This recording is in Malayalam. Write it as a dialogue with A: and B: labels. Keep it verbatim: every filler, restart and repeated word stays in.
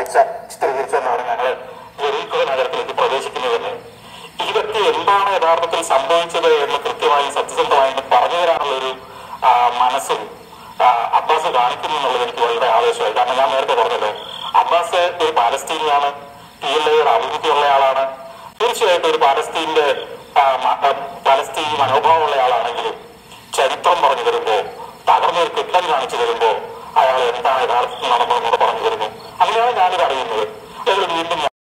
A: കാഴ്ച ചിത്രീകരിച്ചെന്നാണ് ഞങ്ങൾ ജെറീക്കോ നഗരത്തിലേക്ക് പ്രവേശിക്കുന്നത് തന്നെ. ഇതൊക്കെ എന്താണ് യഥാർത്ഥത്തിൽ സംഭവിച്ചത് എന്ന് കൃത്യമായി സത്യസന്ധമായി പറഞ്ഞു തരാനുള്ള ഒരു മനസ്സും അബ്ബാസ് കാണിക്കുന്നു എന്നുള്ളത് എനിക്ക് വളരെ ആവേശമായി. കാരണം ഞാൻ നേരത്തെ പറഞ്ഞല്ലോ, അബ്ബാസ് ഒരു പാലസ്തീനിയാണ്, പി എൽ എയുടെ അഭിമുഖ്യമുള്ള ആളാണ്. തീർച്ചയായിട്ടും ഒരു പാലസ്തീന്റെ പലസ്തീൻ മനോഭാവമുള്ള ആളാണെങ്കിലും ചരിത്രം പറഞ്ഞു തരുമ്പോ, തകർന്നൊരു കെട്ടിടം കാണിച്ചു തരുമ്പോ അയാൾ എന്താണ് യഥാർത്ഥത്തിൽ നടന്നതെന്ന് പറഞ്ഞു തരുന്നു. അങ്ങനെയാണ് ഞാനിത് അറിയുന്നത്. വീണ്ടും